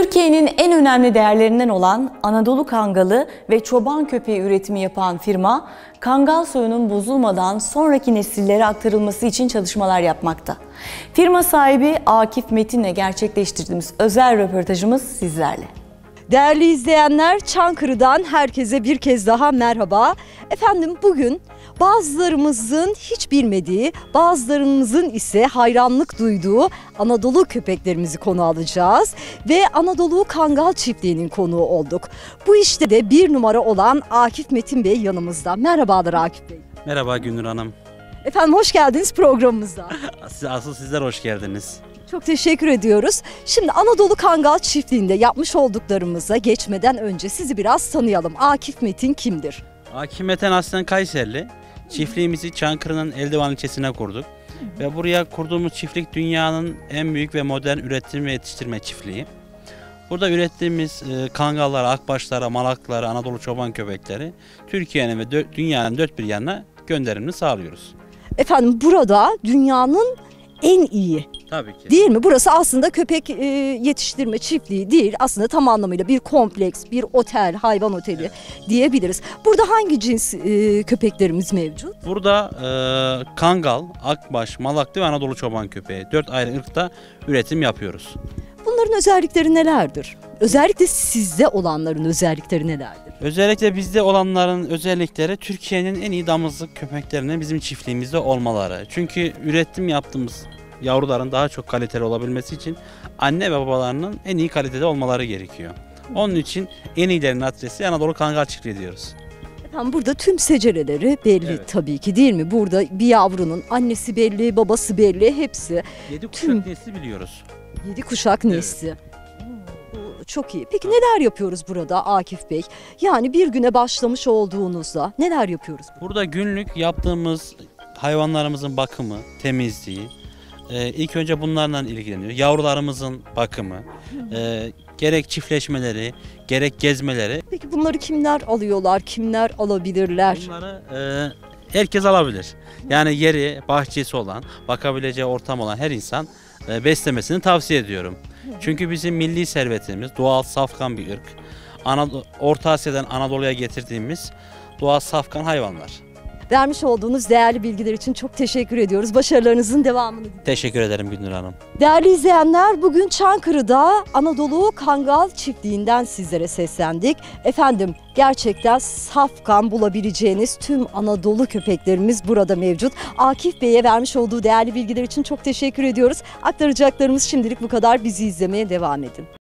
Türkiye'nin en önemli değerlerinden olan Anadolu Kangalı ve çoban köpeği üretimi yapan firma, Kangal soyunun bozulmadan sonraki nesillere aktarılması için çalışmalar yapmakta. Firma sahibi Akif Metin'le gerçekleştirdiğimiz özel röportajımız sizlerle. Değerli izleyenler, Çankırı'dan herkese bir kez daha merhaba. Efendim bugün bazılarımızın hiç bilmediği, bazılarımızın ise hayranlık duyduğu Anadolu köpeklerimizi konu alacağız. Ve Anadolu Kangal Çiftliği'nin konuğu olduk. Bu işte de bir numara olan Akif Metin Bey yanımızda. Merhabalar Akif Bey. Merhaba Gündür Hanım. Efendim hoş geldiniz programımıza. Asıl sizler hoş geldiniz. Çok teşekkür ediyoruz. Şimdi Anadolu Kangal Çiftliği'nde yapmış olduklarımıza geçmeden önce sizi biraz tanıyalım. Akif Metin kimdir? Akif Metin aslen Kayserili. Çiftliğimizi Çankırı'nın Eldivan ilçesine kurduk. Ve buraya kurduğumuz çiftlik dünyanın en büyük ve modern üretim ve yetiştirme çiftliği. Burada ürettiğimiz kangallara, akbaşlara, malaklara, Anadolu çoban köpekleri Türkiye'nin ve dünyanın dört bir yanına gönderimini sağlıyoruz. Efendim burada dünyanın en iyi, Tabii ki. değil mi? Burası aslında köpek yetiştirme çiftliği değil. Aslında tam anlamıyla bir kompleks, bir otel, hayvan oteli diyebiliriz. Burada hangi cins köpeklerimiz mevcut? Burada kangal, akbaş, malaklı ve Anadolu çoban köpeği 4 ayrı ırkta üretim yapıyoruz. Bunların özellikleri nelerdir? Özellikle sizde olanların özellikleri nelerdir? Özellikle bizde olanların özellikleri Türkiye'nin en iyi damızlık köpeklerinin bizim çiftliğimizde olmaları. Çünkü üretim yaptığımız yavruların daha çok kaliteli olabilmesi için anne ve babalarının en iyi kalitede olmaları gerekiyor. Onun için en iyilerin adresi Anadolu Kangal Çiftliği diyoruz. Efendim burada tüm secereleri belli, Evet. tabii ki, değil mi? Burada bir yavrunun annesi belli, babası belli, hepsi 7 kuşak Tüm- nesli biliyoruz. 7 kuşak nesli. Bu çok iyi. Peki neler yapıyoruz burada Akif Bey? Yani bir güne başlamış olduğunuzda neler yapıyoruz? Burada günlük yaptığımız hayvanlarımızın bakımı, temizliği, ilk önce bunlarla ilgileniyor. Yavrularımızın bakımı, gerek çiftleşmeleri, gerek gezmeleri. Peki bunları kimler alıyorlar, kimler alabilirler? Bunları herkes alabilir. Yani yeri, bahçesi olan, bakabileceği ortam olan her insan beslemesini tavsiye ediyorum. Çünkü bizim milli servetimiz doğal safkan bir ırk. Orta Asya'dan Anadolu'ya getirdiğimiz doğal safkan hayvanlar. Vermiş olduğunuz değerli bilgiler için çok teşekkür ediyoruz. Başarılarınızın devamını diliyoruz. Teşekkür ederim Gündür Hanım. Değerli izleyenler, bugün Çankırı'da Anadolu Kangal Çiftliği'nden sizlere seslendik. Efendim gerçekten safkan bulabileceğiniz tüm Anadolu köpeklerimiz burada mevcut. Akif Bey'e vermiş olduğu değerli bilgiler için çok teşekkür ediyoruz. Aktaracaklarımız şimdilik bu kadar. Bizi izlemeye devam edin.